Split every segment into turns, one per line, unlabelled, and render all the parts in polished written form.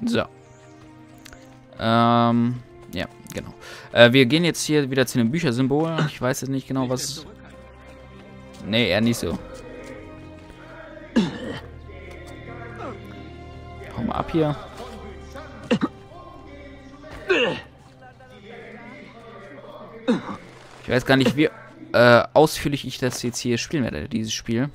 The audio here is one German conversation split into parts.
So. Ja, genau. Wir gehen jetzt hier wieder zu dem Büchersymbol. Ich weiß jetzt nicht genau, was... Nee, eher nicht so. Hau mal ab hier. Ich weiß gar nicht, wie ausführlich ich das jetzt hier spielen werde, dieses Spiel.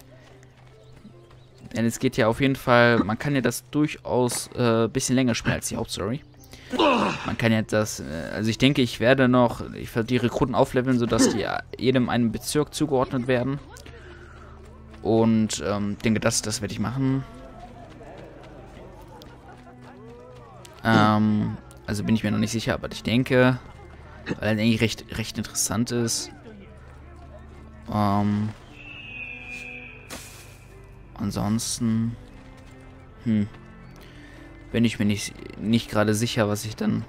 Denn es geht ja auf jeden Fall, man kann ja das durchaus ein bisschen länger spielen als die Hauptstory. Man kann ja das, also ich denke, ich werde die Rekruten aufleveln, sodass die jedem einen Bezirk zugeordnet werden. Und denke, das werde ich machen. Also bin ich mir noch nicht sicher, aber ich denke, weil er eigentlich recht interessant ist. Ansonsten bin ich mir nicht gerade sicher, was ich dann...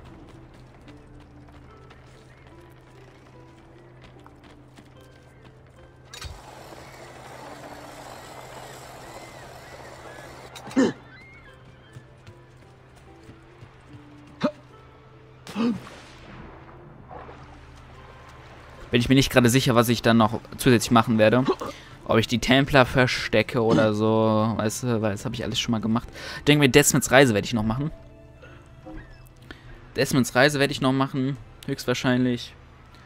Bin ich mir nicht gerade sicher, was ich dann noch zusätzlich machen werde. Ob ich die Templer verstecke oder so, weißt du, weil das habe ich alles schon mal gemacht. Ich denke mir, Desmonds Reise werde ich noch machen. Desmonds Reise werde ich noch machen, höchstwahrscheinlich.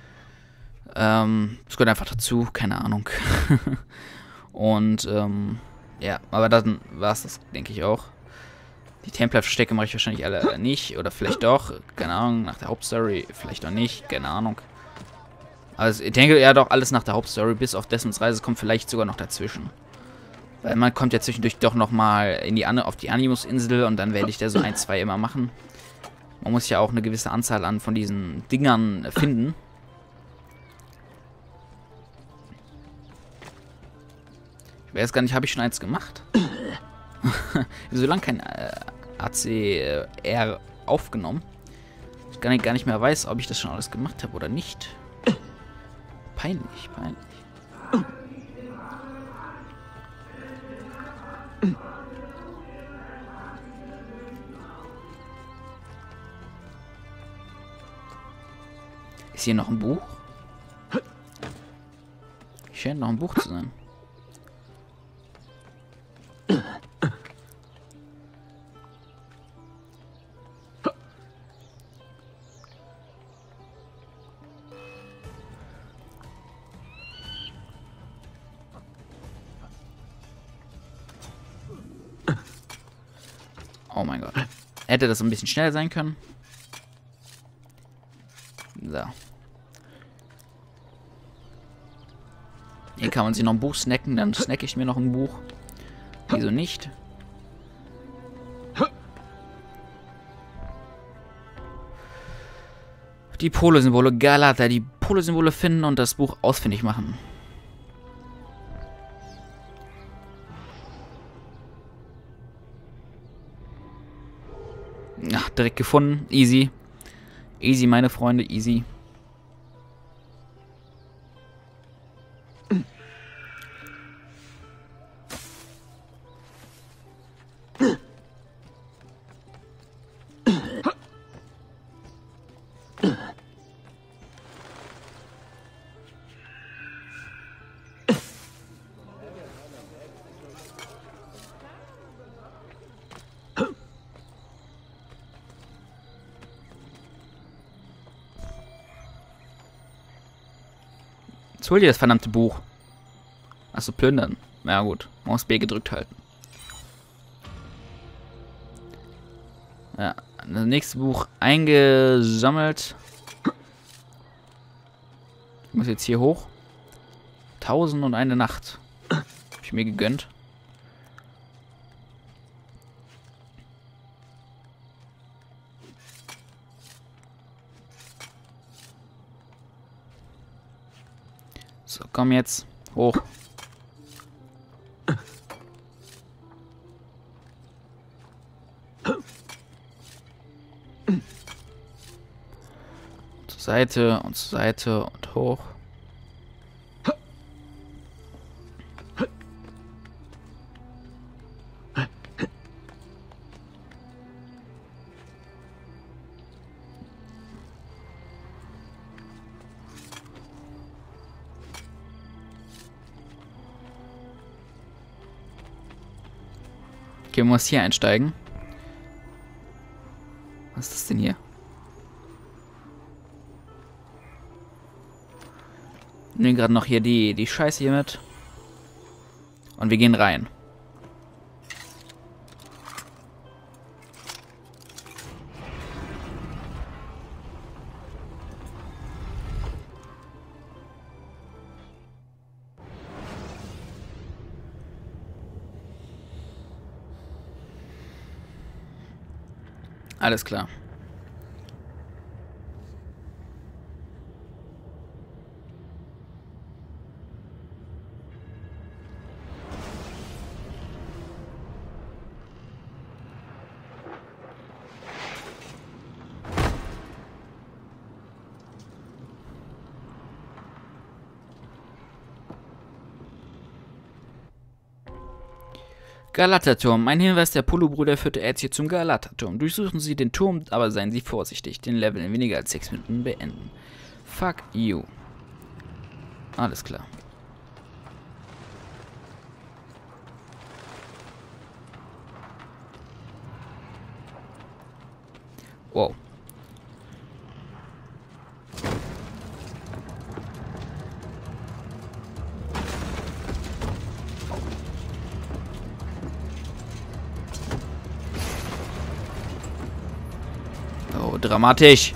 Es gehört einfach dazu, keine Ahnung. Und, ja, aber dann war es das, denke ich auch. Die Templer-Verstecke mache ich wahrscheinlich alle nicht, oder vielleicht doch, keine Ahnung, nach der Hauptstory, vielleicht auch nicht, keine Ahnung. Also ich denke ja doch alles nach der Hauptstory, bis auf Desmonds Reise kommt vielleicht sogar noch dazwischen. Weil man kommt ja zwischendurch doch nochmal auf die Animus-Insel und dann werde ich da so 1, 2 immer machen. Man muss ja auch eine gewisse Anzahl an von diesen Dingern finden. Ich weiß gar nicht, habe ich schon eins gemacht? So lange kein ACR aufgenommen. Ich gar nicht mehr weiß, ob ich das schon alles gemacht habe oder nicht. Peinlich, peinlich. Ist hier noch ein Buch? Scheint noch ein Buch zu sein. Oh mein Gott. Hätte das ein bisschen schneller sein können. So. Hier kann man sich noch ein Buch snacken, dann snacke ich mir noch ein Buch. Wieso nicht? Die Polo-Symbole. Galata. Die Polo-Symbole finden und das Buch ausfindig machen. Ach, direkt gefunden. Easy. Easy, meine Freunde. Easy. Jetzt hol dir das verdammte Buch. Achso, plündern. Ja gut. Maus B gedrückt halten. Ja, das nächste Buch eingesammelt. Ich muss jetzt hier hoch. 1001 Nacht. Hab ich mir gegönnt. So, komm jetzt. Hoch. Zur Seite und zur Seite und hoch. Okay, man muss hier einsteigen. Was ist das denn hier? Nehmen gerade noch hier die Scheiße hier mit. Und wir gehen rein. Alles klar. Galata-Turm. Ein Hinweis der Polo-Brüder führte Ezio zum Galata-Turm. Durchsuchen Sie den Turm, aber seien Sie vorsichtig. Den Level in weniger als 6 Minuten beenden. Fuck you. Alles klar. Wow. Oh, dramatisch.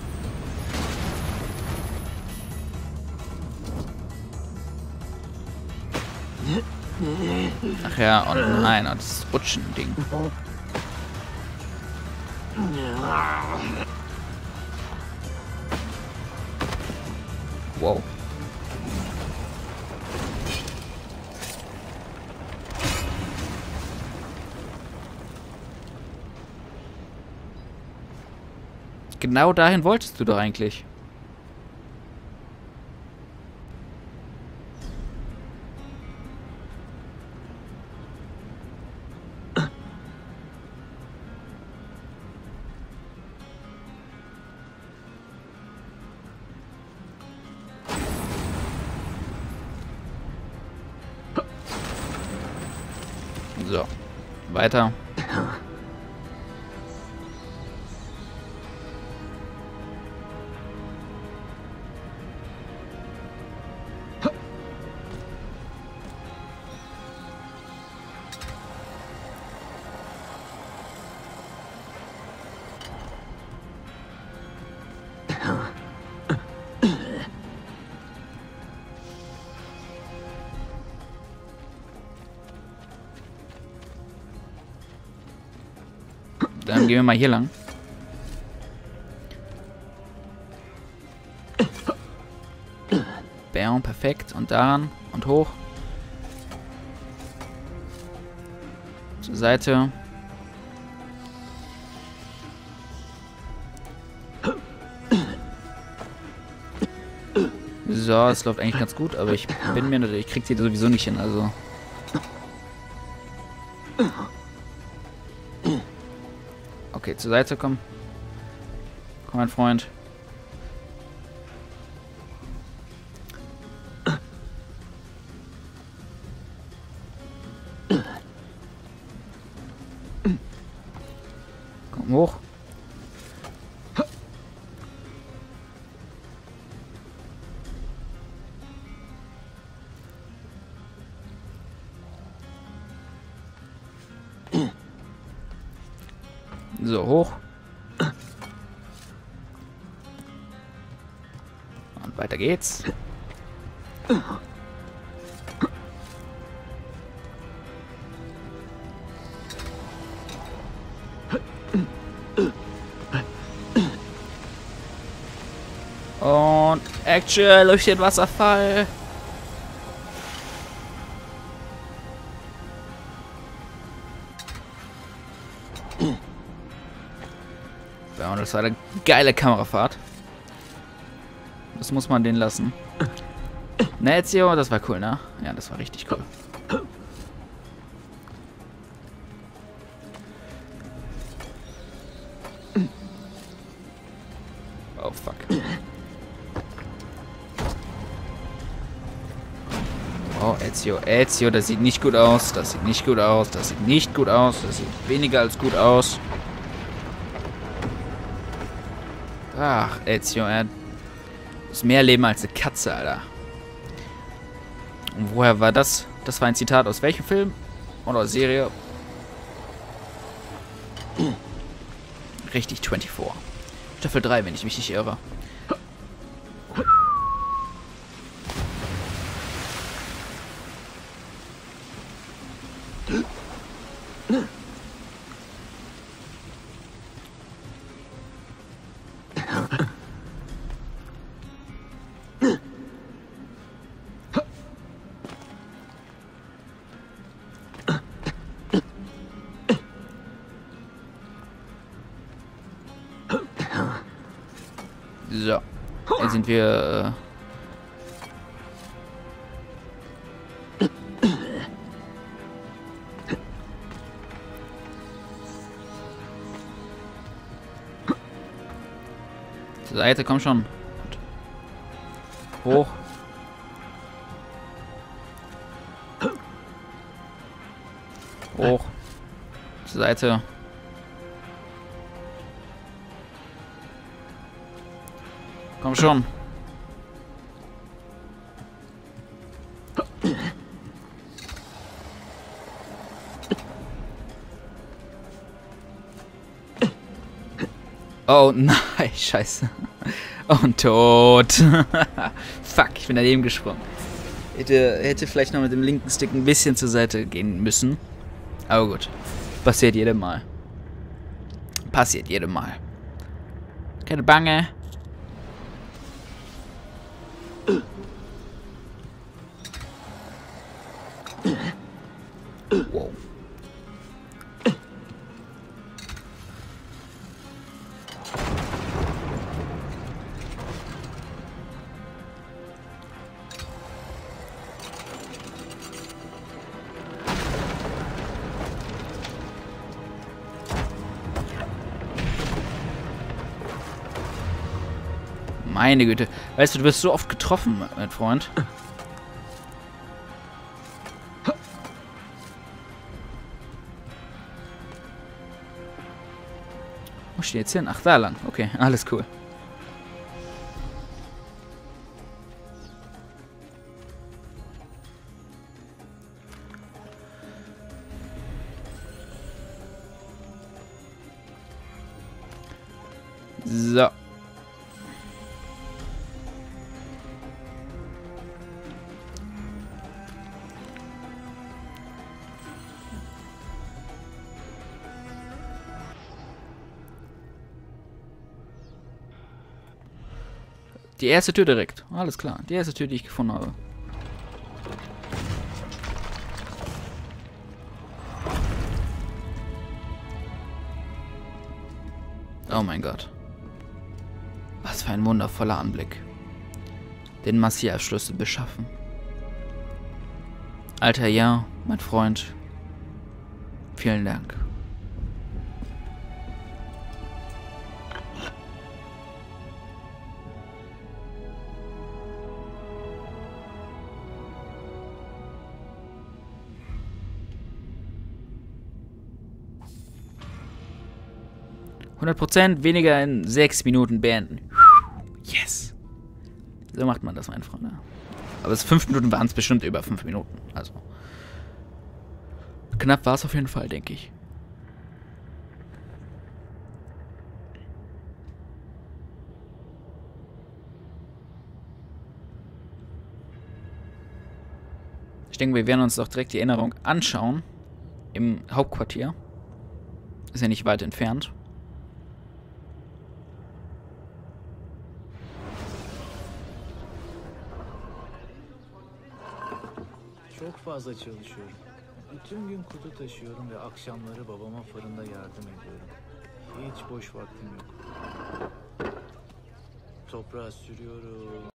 Ach ja, und nein, und das Rutschen-Ding. Wow. Genau dahin wolltest du doch eigentlich. So, weiter. Dann gehen wir mal hier lang. Bam, perfekt. Und daran und hoch. Zur Seite. So, es läuft eigentlich ganz gut, aber ich bin mir natürlich, ich krieg sie sowieso nicht hin, also. Okay, zur Seite komm. Komm, mein Freund. Komm hoch. So, hoch. Und weiter geht's. Und Action durch den Wasserfall. Ja, und das war eine geile Kamerafahrt. Das muss man denen lassen. Ne, Ezio, das war cool, ne? Ja, das war richtig cool. Oh, fuck. Oh, Ezio, das sieht nicht gut aus. Das sieht nicht gut aus. Das sieht nicht gut aus. Das sieht weniger als gut aus. Ach, Ezio, er ist mehr Leben als eine Katze, Alter. Und woher war das? Das war ein Zitat aus welchem Film? Oder Serie? Richtig, 24. Staffel 3, wenn ich mich nicht irre. So, jetzt sind wir zur Seite, komm schon. Hoch. Hoch. Zur Seite. Komm schon. Oh nein, scheiße. Und tot. Fuck, ich bin daneben gesprungen. Hätte vielleicht noch mit dem linken Stick ein bisschen zur Seite gehen müssen. Aber gut. Passiert jedem Mal. Passiert jedem Mal. Keine Bange. Wow. Meine Güte. Weißt du, du wirst so oft getroffen, mein Freund. Wo steht jetzt hin? Ach, da lang. Okay, alles cool. So. Die erste Tür direkt. Alles klar. Die erste Tür, die ich gefunden habe. Oh mein Gott. Was für ein wundervoller Anblick. Den Massiv-Schlüssel beschaffen. Alter, ja, mein Freund. Vielen Dank. %, weniger in 6 Minuten beenden. Yes. So macht man das, mein Freund. Aber es 5 Minuten waren es bestimmt über 5 Minuten. Also. Knapp war es auf jeden Fall, denke ich. Ich denke, wir werden uns doch direkt die Erinnerung anschauen. Im Hauptquartier. Ist ja nicht weit entfernt.
Çok fazla çalışıyorum. Bütün gün kutu taşıyorum ve akşamları babama fırında yardım ediyorum. Hiç boş vaktim yok. Toprağa sürüyorum.